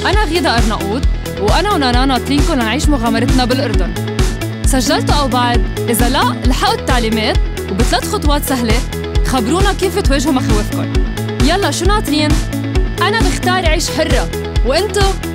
أنا غيدا أرناؤوط، وأنا ونانا ناطرينكم لنعيش مغامرتنا بالأردن. سجلتوا أو بعد؟ إذا لا، الحقوا التعليمات وبثلاث خطوات سهلة خبرونا كيف تواجهوا مخاوفكم. يلا شو ناطرين؟ أنا بختار عيش حرة، وإنتو؟